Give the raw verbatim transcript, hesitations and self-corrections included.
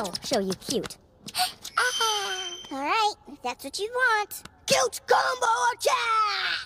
I'll show you cute. All right, if that's what you want. Cute combo attack!